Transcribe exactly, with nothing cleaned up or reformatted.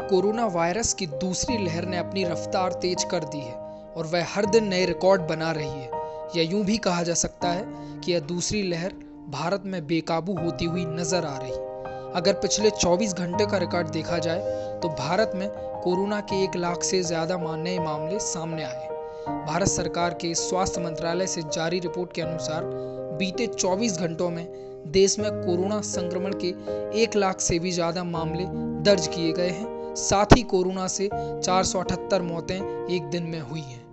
Corona virus की दूसरी लहर ने अपनी रफ्तार तेज कर दी है और वह हर दिन नए रिकॉर्ड बना रही है। या यूं भी कहा जा सकता है कि यह दूसरी लहर भारत में बेकाबू होती हुई नजर आ रही। अगर पिछले चौबीस घंटे का रिकॉर्ड देखा जाए तो भारत में कोरोना के एक लाख से ज्यादा नए मामले सामने आए। भारत सरकार के स्वास्थ्य मंत्रालय से जारी रिपोर्ट के अनुसार बीते चौबीस घंटों में देश में कोरोना संक्रमण के एक लाख से भी ज्यादा मामले दर्ज किए गए हैं। साथ ही कोरोना से चार सौ अठहत्तर मौतें एक दिन में हुई हैं।